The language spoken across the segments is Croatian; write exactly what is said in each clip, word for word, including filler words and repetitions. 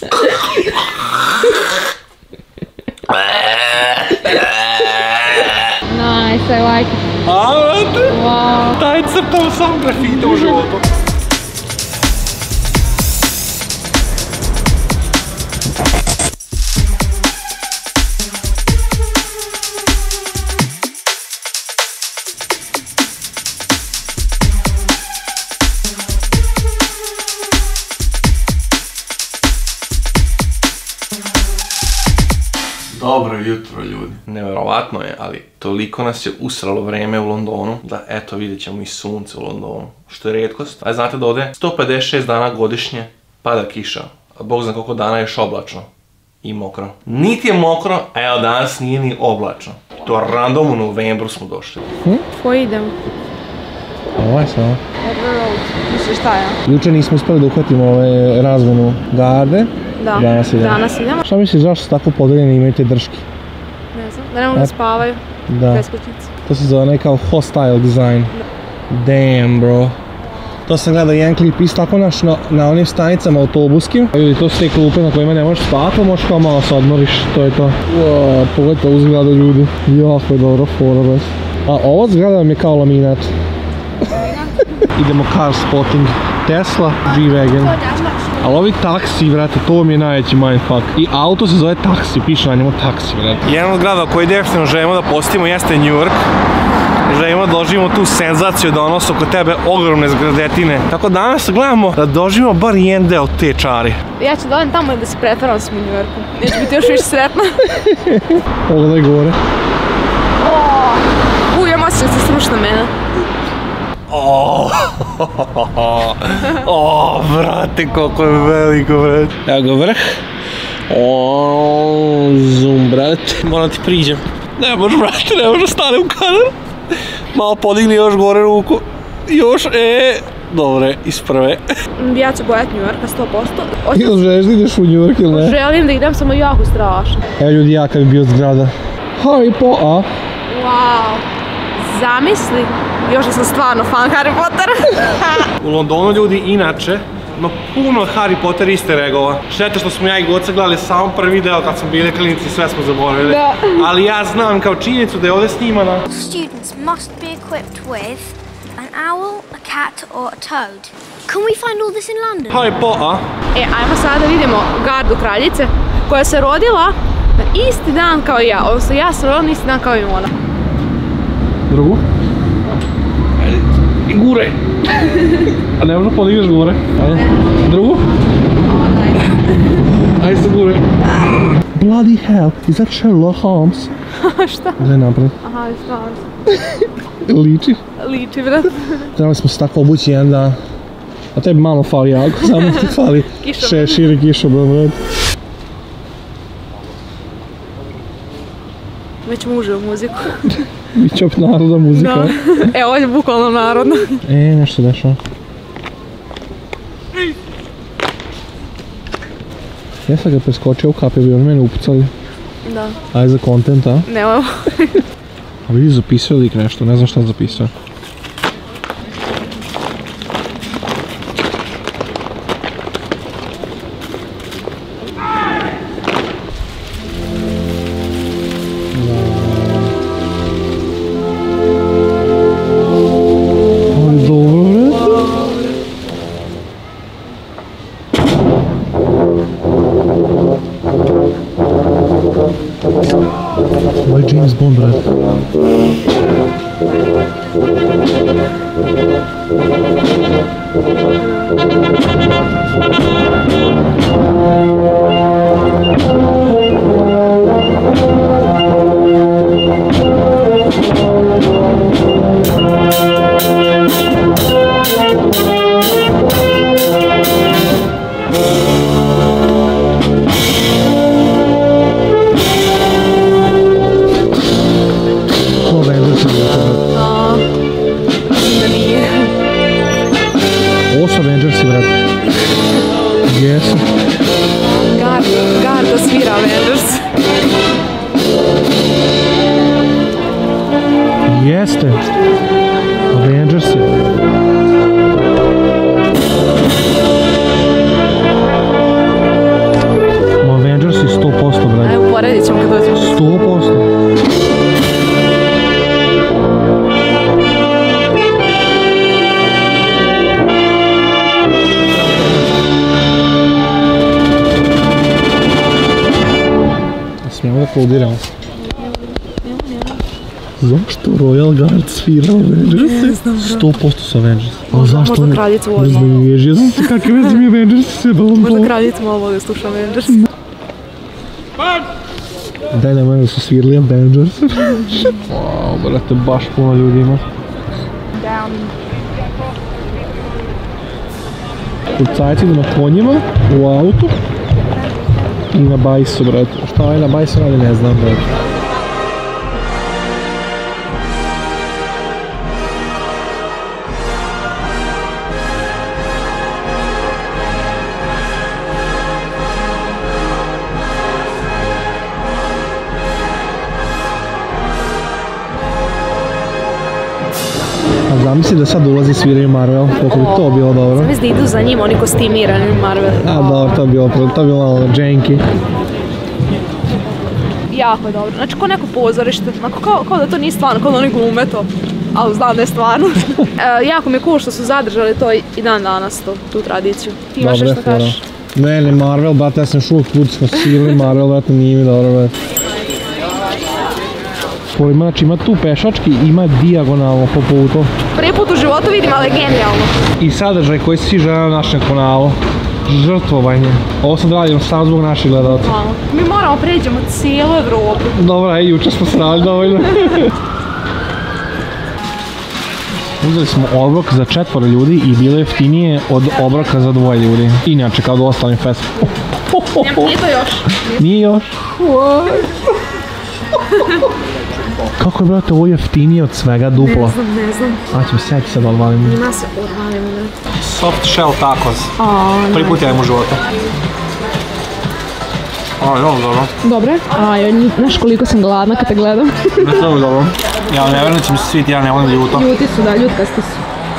Nice, I like it. A, vrate? Wow. Taj crtao sam grafite u životu. Dobro jutro ljudi. Nevjerovatno je, ali toliko nas je usralo vreme u Londonu da eto vidjet ćemo i sunce u Londonu, što je rijetkost. A znate da ovdje sto pedeset šest dana godišnje pada kiša, a bog zna koliko dana je još oblačno i mokro. Niti je mokro, a evo danas nije ni oblačno. To random u novembru smo došli. Hm? Ko idemo? Ovaj samo. Edward Road. Misliš šta je? Juče nismo uspjeli da uhvatimo ove razmenu garde. Da, danas idemo. Danas idemo. Šta misliš zašto su tako podeljeni i imaju te drške? Ne znam, da ne mogu da spavaju. Da. Beskućnici. To se zove kao hostile design. Damn bro. To sam gledao jedan klip isto tako naš na, na onim stanicama autobuskim. Ljudi, to su te klupe na kojima ne možeš spati, pa možeš kao malo se odmoriš, to je to. Wow, pogledajte ovu zgradu ljudi. Jako je dobro fora bez. A ovo zgrada mi je kao laminat. Idemo car spotting. Tesla, G-Wagon. Ali ovi taksi, vrate, to mi je najveći mindfuck. I auto se zove taksi, piše na njemu taksi, vrate. Jedan od grada koji definitivno želimo da posjetimo jeste New York. Želimo da doživimo tu senzaciju da ono su oko tebe ogromne zgradetine. Tako danas gledamo da doživimo bar jedan deo te čari. Ja ću da odem tamo da se pretvaram s u New Yorku. Neću biti još više sretna. Pogledaj gore. Uj, ja moći će se sruši na mene. O, vrate, koliko je veliko, vrate. Evo ga vrh. O, zoom, brate. Moram ti priđem. Ne možeš, brate, ne možeš stane u kadar. Malo podigni još gore ruku. Još, e, dobre, iz prve. Ja ću bojati New Yorka sto posto. Ili želiš da ideš u New York ili ne? Želim da idem, samo jako strašno. Evo ljudi, ja kad bi bio zgrada. Harry Potter. Wow. Zamisli, još da sam stvarno fan Harry Pottera. U Londonu ljudi inače ima puno Harry Potter easter eggova. Šteta što smo ja i Goca gledali samo prvi deo kad smo bili klinici, sve smo zaboravili. Da. Ali ja znam kao činjenicu da je ovdje snimana. Students must be equipped with an owl, a cat or a toad. Can we find all this in London? Harry Potter. E, ajmo sada da vidimo gardu kraljice koja se rodila na isti dan kao i ja. Odnosno, ja sam rodila na isti dan kao i ona. Drugu? Ajde, i gure. A ne možda podigneš gore? Ajde. Drugu? Ajde se gure. Bloody hell, is that Sherlock Holmes? Šta? Gledaj napred. Aha, stvarno. Liči? Liči, brat. Trebali smo se tako obući jedan dan. A tebi malo fali jako, samo ti fali šešir i kišobran, brat. Mi ćemo uživati muziku. Biće opet narodna muzika. Da. E, ovo je bukvalno narodno. E, nešto se dešava. Ja sam ga preskočio u kape, bi oni mene upucali. Da. Ajde za kontent, a? Nemamo. A vidi, zapisao lik nešto, ne znam šta zapisao. Ovo je James Bond, brat. Ovo su Avengersi, brat. Jesu. Garda svira Avengers. Jeste. Avengersi. vidjet ćemo kad dođemo. sto posto. Smijemo da poudiramo. Zašto Royal Guard svira Avengers? Ne znam, bro. sto posto su Avengers. Možda- možda kraljica voli Ne znam, malo. ježi, ja znam ti kakve veze mi Avengers se balon Možda to. kraljica malo voli sluša Avengers. Daj na mene su svirali Avengers. Wow, brate, baš puno ljudi ima. Kurcajci idu na konjima, u autu i na bajsu, brate. Šta ovaj na bajsu radi, ne znam, brate. A zamisli da sad ulazi sviraju Marvel, koliko bi to bilo dobro. Zamisli da idu za njim, oni kostimirani Marvel. A dobro, to bi bilo, to bi bilo malo janky. Jako je dobro. Znači, ko neko pozorište, onako kao, kao da to nije stvarno, kao da oni glume to. Ali znam da je stvarno. e, jako mi je cool što su zadržali to i dan danas, to, tu tradiciju. Ti imaš Dobre, nešto kažeš? Ne, ne, Marvel, brate, ja sam šuvijek put smo svirali Marvel, brate, nije mi dobro, brate. Ima, znači ima tu pešački, ima dijagonalno po putu. Prvi put u životu vidim, ali je genijalno. I sadržaj koji svi žele na našem kanalu. Žrtvovanje. Ovo sad radimo samo zbog naših gledalca. Malo. Mi moramo pređemo cijelu Evropu. Dobro, aj, juče smo srali dovoljno. Uzeli smo obrok za četvoro ljudi i bilo je jeftinije od obroka za dvoje ljudi. Inače, kao da ostalim fest. Nije to još. Nije još. Kako je, brate, ovo jeftinije od svega duplo? Ne znam, ne znam. Aćemo sjeti se da odvalimo. Ima se odvalimo, ne. Soft shell tacos. A, Prvi put ja imam u životu. A, je ovo dobro. Dobre. A, joj, znaš koliko sam gladna kad te gledam. Ne to je dobro. Ja ne vjerujem da će mi se sviti, ja ne volim ljuto. Ljuti su, da, ljutkasti su.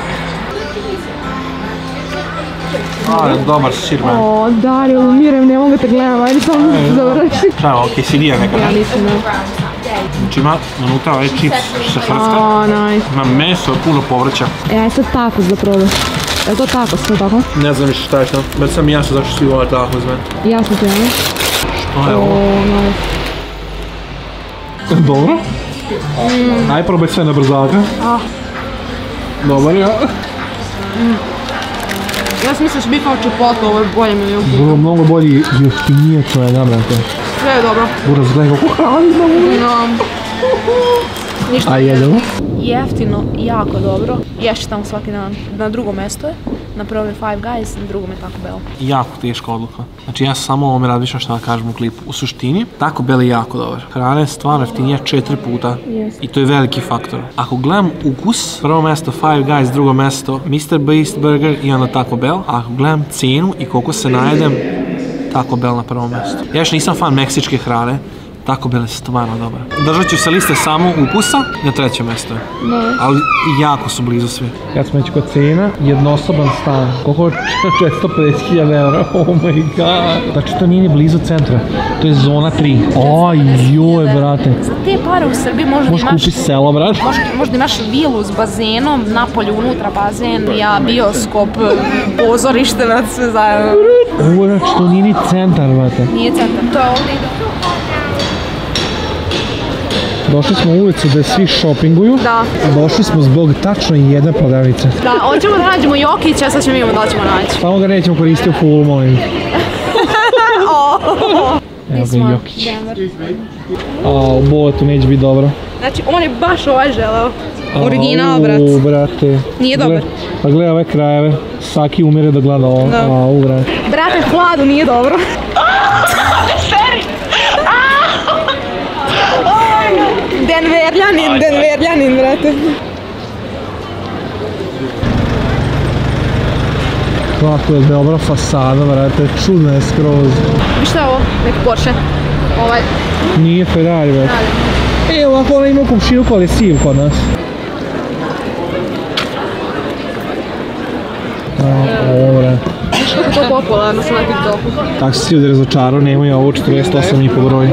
A, dobar sir, man. O, Dario, umirem, ne mogu da te gledam, ajde samo završi. Šta je ovo, quesadilla neka? Ja mislim, da. Znači ima unutra ovaj čips što se hrska. O, nice. Ima meso, puno povrća. E, aj sad takos da probam. Je li to takos, to tako? Ne znam više šta je to. Već sam jasno zašto svi vole tako iz mene. Jasno ti, ne? Što je ovo? O, nice. Dobro. Aj probaj sve na brzaka. Dobar, ja. Ja sam mislila da će biti kao čepoto, ovo je bolje milijon puta. Bilo mnogo bolji i jeftinije čovjek, brate. Sve je dobro. Buraz gledaj kako hrani ima. No. Ništa. A jedemo? Jeftino, jako dobro. Ješće tamo svaki dan. Na drugom mjestu je. Na prvom je Five Guys, na drugom je Taco Bell. Jako teška odluka. Znači ja samo o ovome razmišljam šta da kažem u klipu. U suštini, Taco Bell je jako dobar. Hrana je stvarno jeftinija četiri puta. Yes. I to je veliki faktor. Ako gledam ukus, prvo mjesto Five Guys, drugo mjesto mister Beast Burger i onda Taco Bell. A ako gledam cijenu i koliko se najedem, Taco Bell na prvom mjestu. Ja još nisam fan meksičke hrane. Taco Bell je stvarno dobar. Držat ću se liste samo ukusa, na trećem mjestu je. Ali jako su blizu svi. Ja sam već kod cena, jednosoban stan. Koliko? četiristo pedeset hiljada eura. Oh my god. Znači to nije ni blizu centra. To je zona tri. Aj joj, brate. Za te pare u Srbiji možda Možeš imaš... kupiti selo, brate. Možda, možda imaš vilu s bazenom, napolju unutra bazen, ja bioskop, pozorište, brate, sve zajedno. Ovo je, znači to nije ni centar, brate. Nije centar, to je ovdje ide. Došli smo u ulicu gdje svi šopinguju. Da. Došli smo zbog tačno jedne prodavnice. Da, hoćemo da nađemo Jokića, sad ćemo vidjeti da ćemo naći. Samo ga nećemo koristiti u full, molim. Evo ga Jokić. A, u boletu neće biti dobro. Znači, on je baš ovaj želeo. Original, brat. Au, brate. Nije dobar. Pa gledaj ove krajeve. Svaki umire da gleda ovo. Da. Au, brate. Brate, hladu nije dobro. Denverljanin, Denverljanin, brate. Kako je dobra fasada, brate. Čudna je skroz. I šta je ovo? Neki Porsche. Ovaj. Nije Ferrari, brate. E, ovako ona ima u komšinu kod je siv kod nas. A, ovo, brate. kako je to popularno sa na TikToku. Tako se ljudi razočarao, nemaju ovo četrdeset osam i po broju.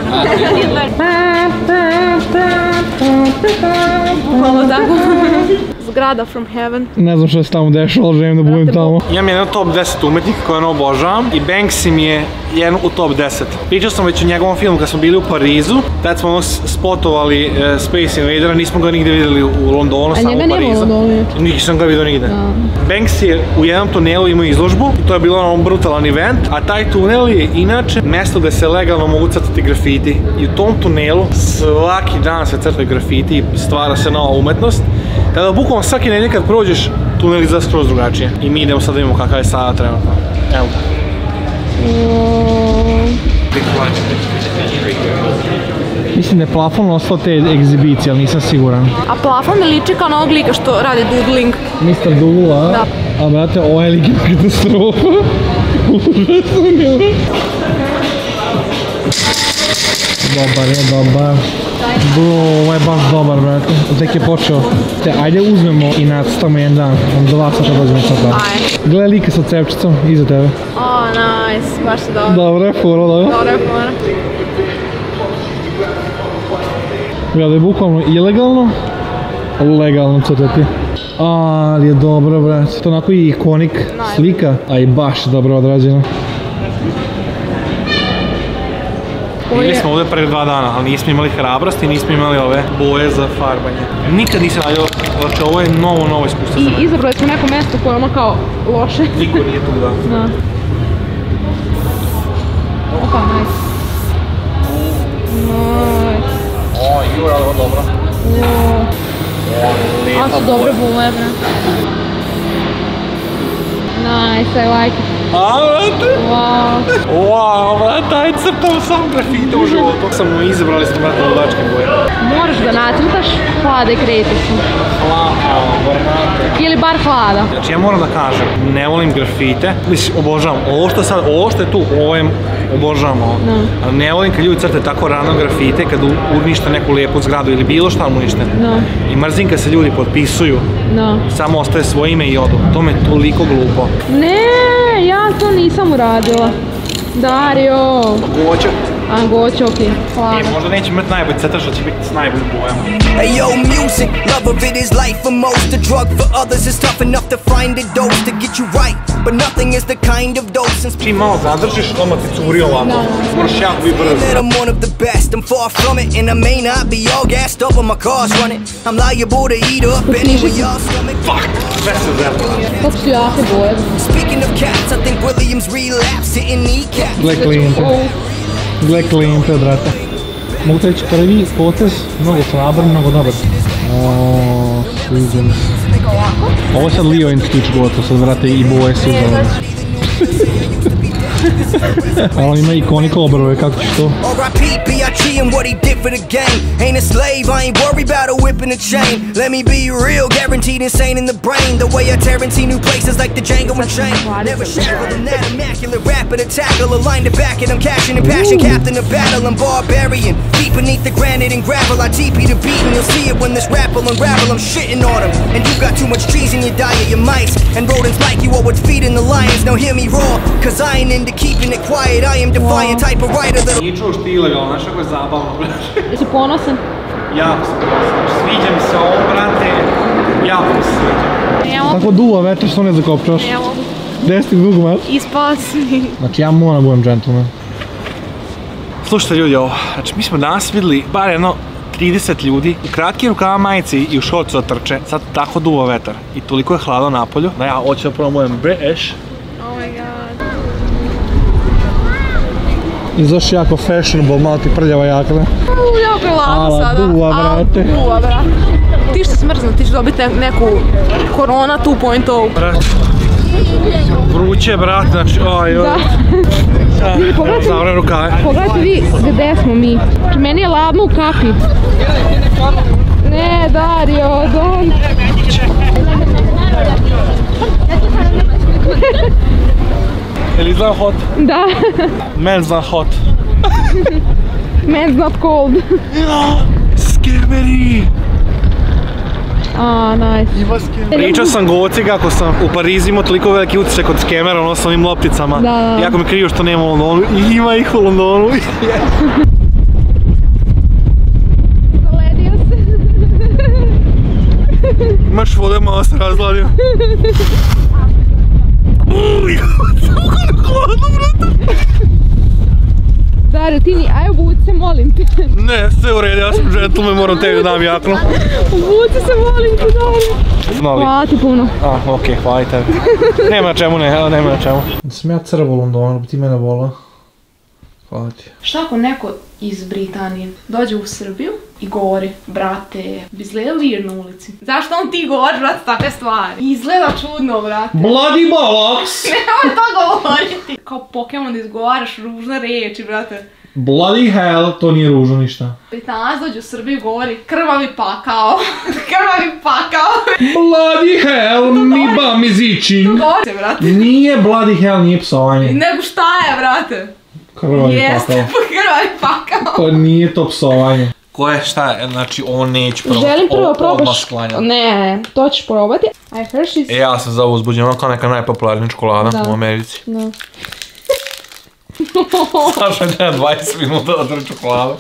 Hvala tako. Zgrada from heaven. Ne znam što se tamo dešava, ali želim da budem tamo. Imam jedan top deset umetnika koje ono obožavam i Banksy mi je jedan u top deset. Pričao sam već o njegovom filmu kad smo bili u Parizu, tad smo ono spotovali uh, Space Invadera, nismo ga nigde vidjeli u Londonu, samo u Parizu. A njega nema u Londonu? Nisam ga vidio nigde. Banksy je u jednom tunelu imao izložbu i to je bilo ono brutalan event, a taj tunel je inače mesto gde se legalno mogu crtati grafiti. I u tom tunelu svaki dan se crtaju grafiti i stvara se nova umetnost. Tada bukvalno svaki nedelj kad prođeš, tunel izgleda skroz drugačije. I mi idemo sad da vidimo kakav je sada trenutno. Evo ga. Mislim da je plafon ostao te egzibicije, ali nisam siguran. A plafon mi liči kao na ovog lika što radi doodling. mister Doodle, a? Da. A brate, ovaj lik je katastrofa. Dobar je, dobar. Bro, ovo je baš dobar, brate. Tek je počeo. Te, ajde uzmemo i nacrtamo jedan dan. Om dva sata dođemo sad tako. Ajde. Gledaj lika sa cepčicom, iza tebe. O, nice, baš se dobro. Dobro je, fora, dobro. Dobro je, fora. Gledaj, bukvalno ilegalno, legalno crtati. Ali je dobro, brate. To onako i ikonik slika, a i baš dobro odrađeno. Bili smo ovdje pre dva dana, ali nismo imali hrabrost i nismo imali ove boje za farbanje. Nikad nisam radio, znači ovo je novo, novo iskustvo za mene. I izabrali smo neko mjesto koje je ono kao loše. Niko nije tu, da. Da. Opa, nice. Nice. O, ju, ali ovo dobro. O, a su dobre boje, bre. Nice, I like it. A, brate? Wow. Wow, brate, ajde crtam sam grafite u životu. Samo izabrali smo, brate, ludačke boje. Moraš da nacrtaš hlade kreticu. Hlada, brate. Ili bar hlada. Znači, ja moram da kažem, ne volim grafite. Mislim, obožavam. Ovo što sad, ovo što je tu, ovo je, obožavam ovo. No. Ali ne volim kad ljudi crte tako rano grafite, kad unište neku lijepu zgradu ili bilo šta unište. No. I mrzim kad se ljudi potpisuju. No. Samo ostaje svoje ime i odu. To me toliko glupo. Ne, ja to nisam uradila. Dario. Goće. A, goće, okej. Hvala. I možda neće imati najbolji crtač, ali će biti s najboljim bojama. Hey yo, music, love of it is life for most. The drug for others is tough enough to find a dose to get you right, but nothing is the kind of dose. Čim malo zadržiš, odmah ti curi ovako. Moraš jako biti brzo. I'm one of the best, I'm far from it, and I may not be all gassed up on my car's running. I'm liable to eat up anyway y'all stomach. Fuck! Sve se zerno. To su jake boje. Speaking of cats, I think Williams relapsed hitting kneecaps. Gle klijente. Gle klijente, brate. Mogu te reći, prvi potez, mnogo slabar, mnogo dobar. Oooo, sviđam se. Ovo je sad Leo and Stitch gotovo, sad vrate i boje su dobro. Ali on ima ikonik obrove, kako ćeš to? R I P B I G and what he did for the game. Ain't a slave, I ain't worried about a whip and a chain. Let me be real, guaranteed insane in the brain. The way I tear into new places like the Django Unchained. Never shackled in that immaculate rapper to tackle. Aligned to back it, I'm cashing in passion. Captain of battle, I'm barbarian. Deep beneath the granite and gravel, I T P the beat and you'll see it when this rap will unravel. I'm shitting on them, and you got too much cheese in your diet. Your mice and rodents like you are what's feeding the lions. Now hear me roar, cause I ain't into keeping it quiet. I am defiant type of writer that... Nije čuo što ilegalno, znaš kako je zabavno, brate. Jesi ponosan? Jako sam ponosan, sviđa mi se ovo, brate, jako mi se sviđa. Ne mogu. Tako duva vetar što ne zakopčaš. Ne mogu. Gde si ti dugo, mat? Ispasni. Znači ja moram budem gentleman. Slušajte ljudi ovo, znači mi smo danas vidjeli bar jedno trideset ljudi u kratkim rukava majici i u šorcu da trče. Sad tako duva vetar i toliko je hladno napolju da ja hoću da probujem British. Oh my god. Izaš jako fashionable, malo ti prljava jakna. Uuu, jako je ladno sada. Ala duva, brate. Duva, brate. Ti što smrzno, ti ćeš dobiti neku korona two point oh. Brate. Vruće, brate, znači, oj, oj. Da. Zavre rukave. Pogledajte vi gdje smo mi. Znači, meni je ladno u kapi. Ne, Dario, don't. Jel izgleda hot? Da. Men's not hot. Men's not cold. Skemeri! A, nice. Pričao sam Goci kako sam u Parizu imao toliko veliki utisak od skemera, ono s onim lopticama. Da. Jako mi krivo što nema u Londonu. I ima ih u Londonu. Zaledio se. Imaš vode, malo se razladio. Uj, kako ne hladno, brate. Dario, ti ni, aj obuci se, molim te. Ne, sve u redu, ja sam gentleman, moram tebi da dam jaknu. Obuci se, molim te, Dario. Znali. Hvala ti puno. A, okej, hvala i tebi. Nema na čemu, ne, nema na čemu. Sam ja crv u Londonu, bi ti mene volao. Hvala ti. Šta ako neko iz Britanije dođe u Srbiju i govori, brate, bi izgleda lir na ulici? Zašto on ti govori, brate, takve stvari? Izgleda čudno, brate. Bloody bollocks! Nemoj to govoriti. Kao Pokemon da izgovaraš ružne riječi, brate. Bloody hell, to nije ružno ništa. Britanac dođe u Srbiju i govori, krvavi pakao. Krvavi pakao. Bloody hell, mi bum is itching. Govori se, brate. Nije bloody hell, nije psovanje. Nego šta je, brate? Krvavi Jeste, pakao. krvavi pakao. To nije to psovanje. Ko je šta, znači ovo neću probati. Želim prvo probaš. Odmah Ne, to ćeš probati. Aj, Hershey's. E, ja sam za ovo uzbuđen, ono kao neka najpopularnija čokolada Da. u Americi. Da. Saša će na dvadeset minuta da drži čokoladu.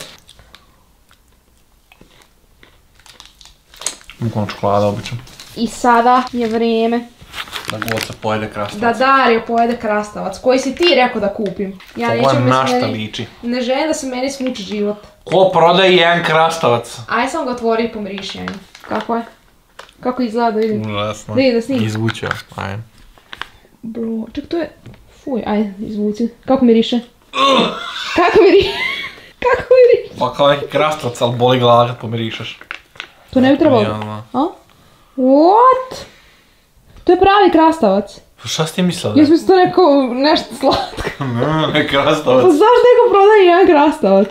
Bukvalno čokolada obično. I sada je vrijeme Da Goca pojede krastavac. da Dario pojede krastavac, koji si ti rekao da kupim. Ja Ovo neću je me na šta meni- liči. Ne želim da se meni smuči život. Ko prodaje jedan krastavac? Aj sam ga otvorio i pomiriši. Ajde. Kako je? Kako izgleda da vidim? Užasno. Da ide da snimim. Izvući ja, ajde. Bro, ček, to je... Fuj, ajde, izvuci. Kako miriše? Kako miriše? Kako miriše? Pa kao neki krastavac, ali boli glava kad pomirišaš. To ne bi trebalo. Ja, A? What? To je pravi krastavac. Pa šta si ti mislila? Ja sam mislila to neko nešto slatko. Ne, ne Pa krastavac. zašto neko prodaje jedan krastavac?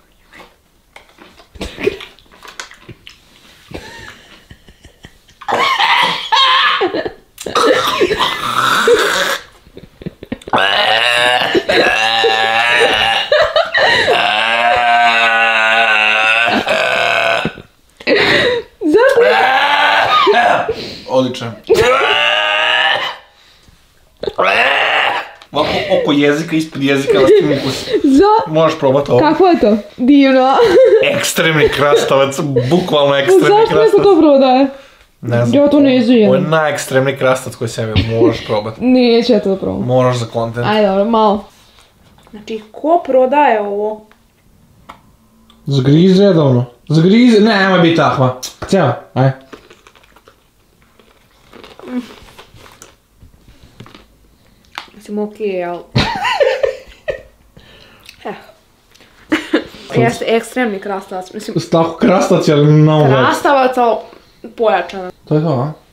Zašto? Odličan. Ovako oko jezika, ispod jezika, da stim ukus. Za... Možeš probati ovo. Kako je to? Divno. Ekstremni krastavac, bukvalno ekstremni Zašto neko krastavac. to prodaje? Ne znam. Ja to ne izvijem. Ovo je najekstremniji krastavac koji sam imao, moraš probati. Neće ja to da probam. Moraš za kontent. Ajde, dobro, malo. Znači, ko prodaje ovo? Zgriz redovno. Zgriz, ne, nemoj biti takva. Cijelo, aj. Mislim, okej, ali... Jeste ekstremni krastavac, mislim, Tako krastavac, ali na ovo. krastavac, ali pojačano. To je to, a?